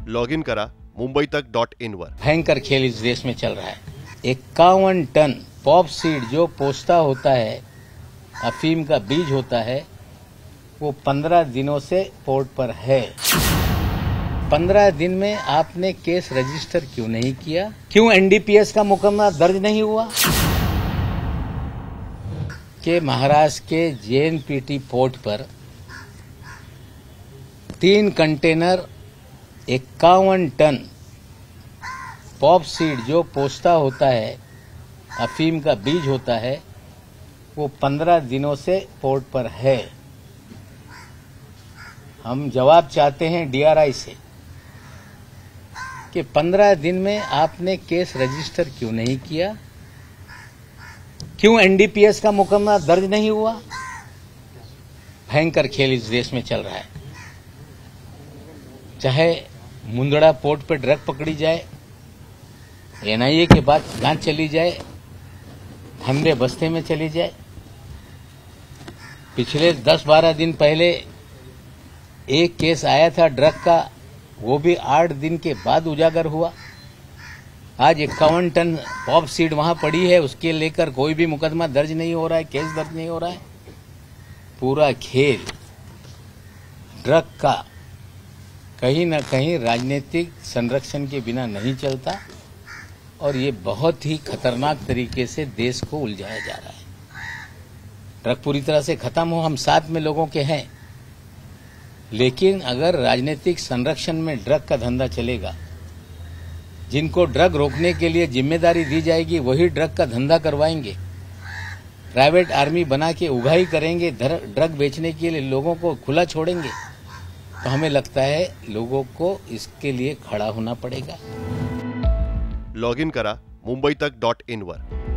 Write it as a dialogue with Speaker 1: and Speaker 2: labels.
Speaker 1: Login करा मुंबईतक.in वर।
Speaker 2: भयंकर खेल इस देश में चल रहा है। 51 टन पॉप सीड जो पोस्ता होता है, अफीम का बीज होता है, वो 15 दिनों से पोर्ट पर है। 15 दिन में आपने केस रजिस्टर क्यों नहीं किया? क्यों एनडीपीएस का मुकदमा दर्ज नहीं हुआ? कि महाराष्ट्र के जेएनपीटी पोर्ट पर 3 कंटेनर 51 टन पॉप सीड जो पोस्ता होता है, अफीम का बीज होता है, वो 15 दिनों से पोर्ट पर है। हम जवाब चाहते हैं डीआरआई से कि 15 दिन में आपने केस रजिस्टर क्यों नहीं किया? क्यों एनडीपीएस का मुकदमा दर्ज नहीं हुआ? भयंकर खेल इस देश में चल रहा है। चाहे मुंदड़ा पोर्ट पे ड्रग पकड़ी जाए, एनआईए के बाद जांच चली जाए, धंधे बस्ते में चली जाए। पिछले 10-12 दिन पहले एक केस आया था ड्रग का, वो भी 8 दिन के बाद उजागर हुआ। आज 51 टन पॉप सीड वहां पड़ी है, उसके लेकर कोई भी मुकदमा दर्ज नहीं हो रहा है, केस दर्ज नहीं हो रहा है। पूरा खेल ड्रग का कहीं न कहीं राजनीतिक संरक्षण के बिना नहीं चलता और ये बहुत ही खतरनाक तरीके से देश को उलझाया जा रहा है। ड्रग पूरी तरह से खत्म हो, हम साथ में लोगों के हैं, लेकिन अगर राजनीतिक संरक्षण में ड्रग का धंधा चलेगा, जिनको ड्रग रोकने के लिए जिम्मेदारी दी जाएगी वही ड्रग का धंधा करवाएंगे, प्राइवेट आर्मी बना के उगाही करेंगे, ड्रग बेचने के लिए लोगों को खुला छोड़ेंगे, तो हमें लगता है लोगों को इसके लिए खड़ा होना पड़ेगा।
Speaker 1: लॉगिन करा मुंबईतक.in वर।